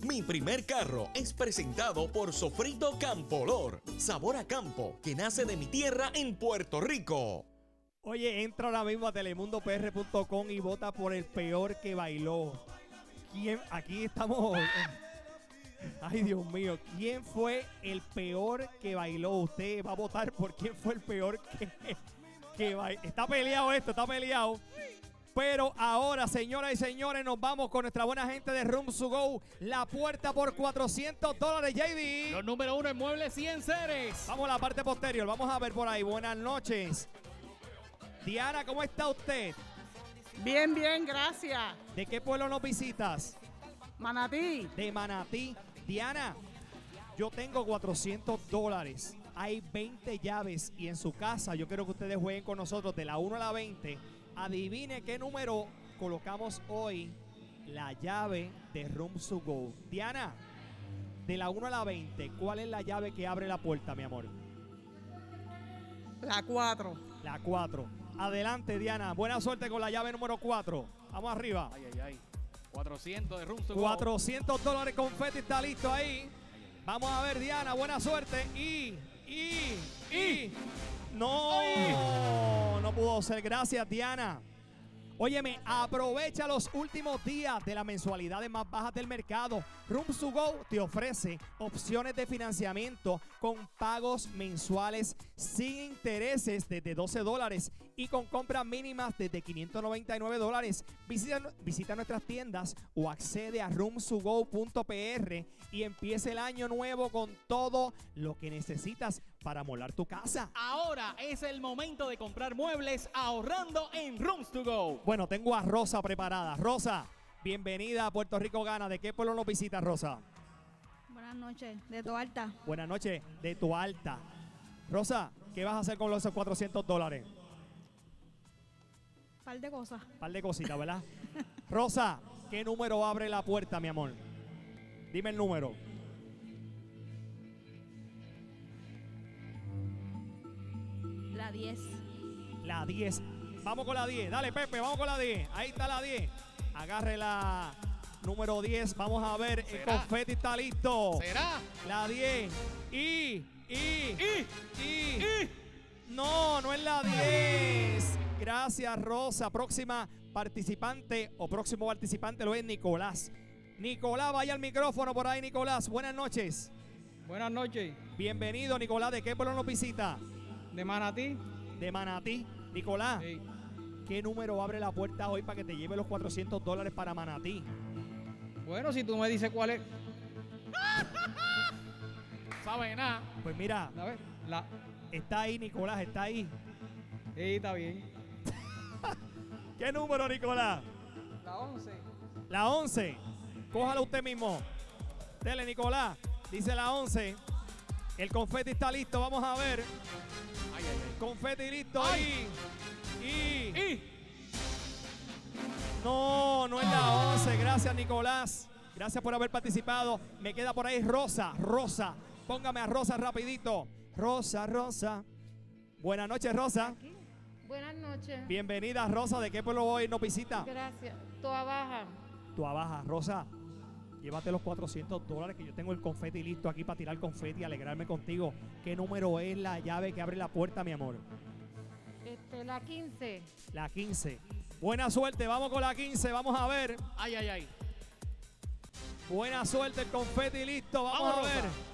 Mi primer carro es presentado por Sofrito Campolor. Sabor a campo que nace de mi tierra en Puerto Rico. Oye, entra ahora mismo a telemundopr.com y vota por el peor que bailó. ¿Quién? Aquí estamos. Ay, Dios mío. ¿Quién fue el peor que bailó? Usted va a votar por quién fue el peor que bailó. Está peleado esto, está peleado. Pero ahora, señoras y señores, nos vamos con nuestra buena gente de Rooms to Go. La puerta por $400, JD. Los número 1 en muebles y enseres. Vamos a la parte posterior. Vamos a ver por ahí. Buenas noches. Diana, ¿cómo está usted? Bien, bien, gracias. ¿De qué pueblo nos visitas? Manatí. De Manatí. Diana, yo tengo $400. Hay 20 llaves y en su casa yo quiero que ustedes jueguen con nosotros de la 1 a la 20. Adivine qué número colocamos hoy la llave de Rooms to Go. Diana, de la 1 a la 20, ¿cuál es la llave que abre la puerta, mi amor? La 4. La 4. Adelante, Diana. Buena suerte con la llave número 4. Vamos arriba. Ay, ay, ay. 400 de Rooms to Go. $400 confeti está listo ahí. Vamos a ver, Diana. Buena suerte. No, no pudo ser. Gracias, Diana. Óyeme, aprovecha los últimos días de las mensualidades más bajas del mercado. Rooms to Go te ofrece opciones de financiamiento con pagos mensuales sin intereses desde $12 y con compras mínimas desde $599. Visita nuestras tiendas o accede a roomstogo.pr y empieza el año nuevo con todo lo que necesitas para amolar tu casa. Ahora es el momento de comprar muebles ahorrando en Rooms to Go. Bueno, tengo a Rosa preparada. Rosa, bienvenida a Puerto Rico Gana. ¿De qué pueblo nos visitas, Rosa? Buenas noches, de Toalta. Buenas noches, de Toalta. Rosa, ¿qué vas a hacer con esos $400? Par de cosas. Par de cositas, ¿verdad? Rosa, ¿qué número abre la puerta, mi amor? Dime el número. La 10. La 10. Vamos con la 10. Dale, Pepe, vamos con la 10. Ahí está la 10. Agarre la número 10. Vamos a ver. El confeti está listo. ¿Será? La 10. No, no es la 10. Gracias, Rosa. Próxima participante o próximo participante lo es Nicolás. Nicolás, vaya al micrófono por ahí, Nicolás. Buenas noches. Buenas noches. Bienvenido, Nicolás. ¿De qué pueblo nos visita? De Manatí. De Manatí. Nicolás, Sí. ¿qué número abre la puerta hoy para que te lleve los $400 para Manatí? Bueno, si tú me dices cuál es. ¿Sabe nada? Pues mira, A ver, está ahí, Nicolás, está ahí. sí, está bien. ¿Qué número, Nicolás? La 11. La 11. Cójala usted mismo. Dele, Nicolás. Dice la 11. El confeti está listo. Vamos a ver. Ay, ay, ay. Confeti listo. Ay. Y. No, no es la 11. Gracias, Nicolás. Gracias por haber participado. Me queda por ahí Rosa. Rosa. Póngame a Rosa rapidito. Rosa, Rosa. Buenas noches, Rosa. Aquí. Buenas noches. Bienvenida, Rosa. ¿De qué pueblo hoy nos visita? Gracias. Toa Baja. Tu abaja, Rosa. Llévate los $400 que yo tengo el confeti listo aquí para tirar confeti y alegrarme contigo. ¿Qué número es la llave que abre la puerta, mi amor? La 15. La 15. Buena suerte, vamos con la 15, vamos a ver. Ay, ay, ay. Buena suerte, el confeti listo, vamos Vamos, a ver. Rosa.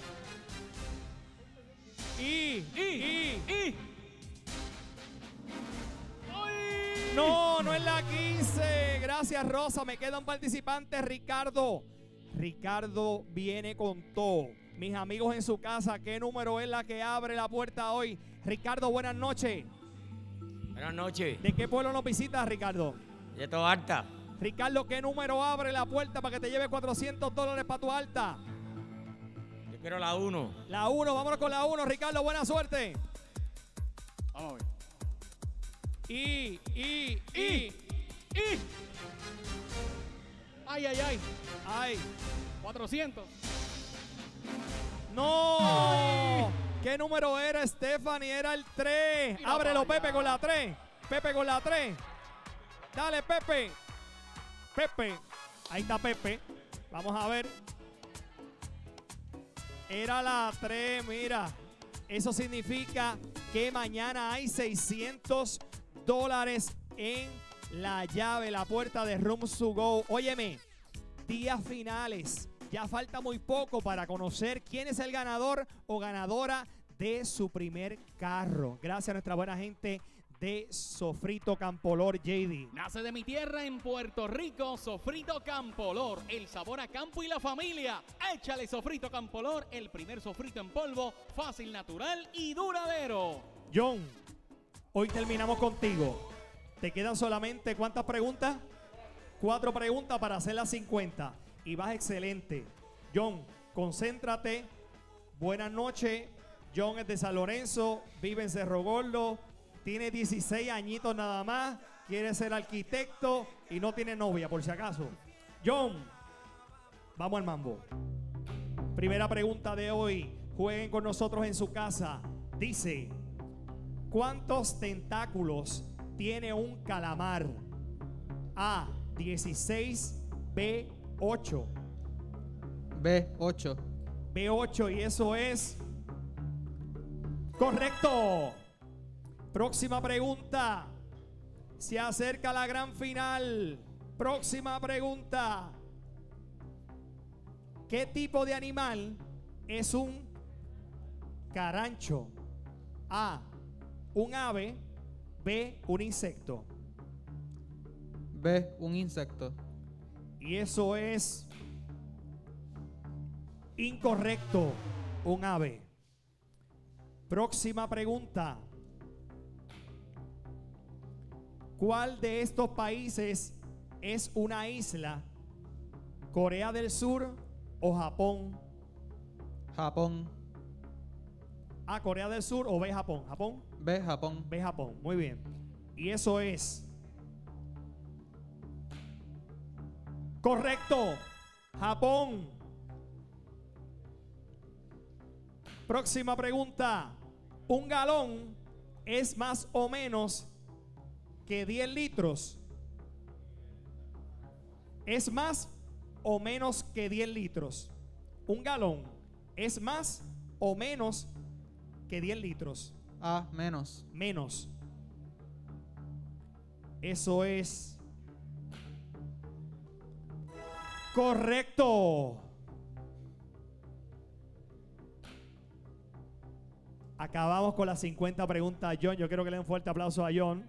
No, no es la 15. Gracias, Rosa. Me queda un participante, Ricardo. Ricardo viene con todo. Mis amigos en su casa, ¿qué número es la que abre la puerta hoy? Ricardo, buenas noches. Buenas noches. ¿De qué pueblo nos visitas, Ricardo? De Toalta. Ricardo, ¿qué número abre la puerta para que te lleve $400 para tu alta? Yo quiero la 1. La 1, vámonos con la 1, Ricardo, buena suerte. Vamos a ver. Ay, ay, ay. Ay, 400. no. ¿Qué número era, Stephanie? Era el 3. Mira Ábrelo, para allá. Pepe, con la 3. Pepe con la 3. Dale, Pepe. Pepe. Ahí está Pepe. Vamos a ver. Era la 3, mira. Eso significa que mañana hay $600 en la llave, la puerta de Rooms to Go. Óyeme, días finales. Ya falta muy poco para conocer quién es el ganador o ganadora de su primer carro. Gracias a nuestra buena gente de Sofrito Campolor, JD. Nace de mi tierra en Puerto Rico, Sofrito Campolor, el sabor a campo y la familia. Échale Sofrito Campolor, el primer sofrito en polvo, fácil, natural y duradero. John, hoy terminamos contigo. Te quedan solamente, ¿cuántas preguntas? 4 preguntas para hacer las 50. Y vas excelente. John, concéntrate. Buenas noches. John es de San Lorenzo, vive en Cerro Gordo. Tiene 16 añitos nada más, quiere ser arquitecto y no tiene novia, por si acaso. John, vamos al mambo. Primera pregunta de hoy, jueguen con nosotros en su casa. Dice, ¿cuántos tentáculos tiene un calamar? A, 16, B, 8. B8. B8 y eso es correcto. Próxima pregunta. Se acerca la gran final. Próxima pregunta. ¿Qué tipo de animal es un carancho? A, un ave. B, un insecto. B, un insecto. Y eso es incorrecto. Un ave. Próxima pregunta. ¿Cuál de estos países es una isla? ¿Corea del Sur o Japón? Japón. A, Corea del Sur o B, Japón. ¿Japón? B, Japón. B, Japón. Muy bien. Y eso es correcto. Japón. Próxima pregunta. ¿Un galón es más o menos que 10 litros? ¿Es más o menos que 10 litros? Un galón es más o menos que 10 litros. A, menos. Menos. Eso es correcto. Acabamos con las 50 preguntas, John. Yo quiero que le den un fuerte aplauso a John.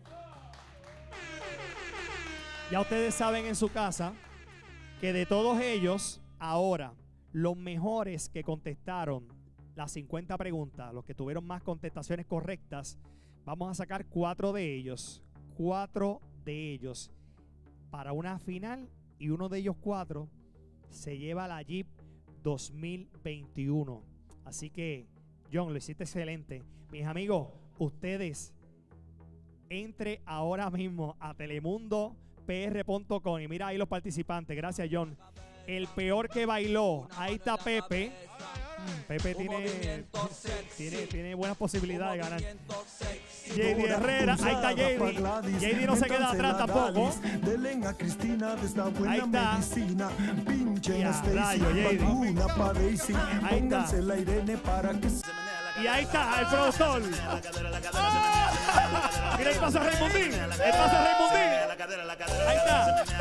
Ya ustedes saben en su casa que de todos ellos, ahora, los mejores que contestaron las 50 preguntas, los que tuvieron más contestaciones correctas, vamos a sacar 4 de ellos. 4 de ellos para una final y uno de ellos 4 se lleva la Jeep 2021. Así que, John, lo hiciste excelente. Mis amigos, ustedes entre ahora mismo a telemundopr.com y mira ahí los participantes. Gracias, John. El peor que bailó. Ahí está Pepe. Pepe tiene buenas posibilidades de ganar. JD Herrera, ahí está JD. JD no se queda atrás tampoco. Ahí está. Ya, rayo, JD. Ahí está. Y ahí está el productor. ¡Oh! Mira el paso a Raimundín. El paso a Raimundín. Ahí está.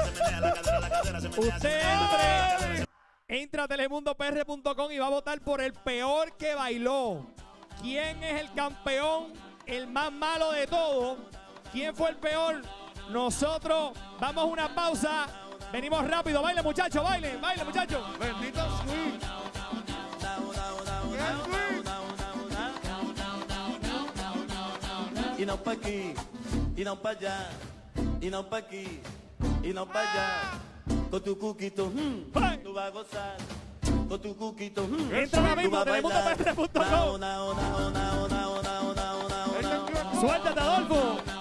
Usted entra a telemundopr.com y va a votar por el peor que bailó. ¿Quién es el campeón? El más malo de todos. ¿Quién fue el peor? Nosotros vamos a una pausa. Venimos rápido. Baile, muchachos, baile, baile, muchachos. Bendito Sweet. E não pra aqui, e não pra allá, e não pra aqui, e não pra allá. Con tu cuquito, tú vas a gozar. Con tu cuquito, entra ahora mismo, telemundopr.com. Suéltate, Adolfo.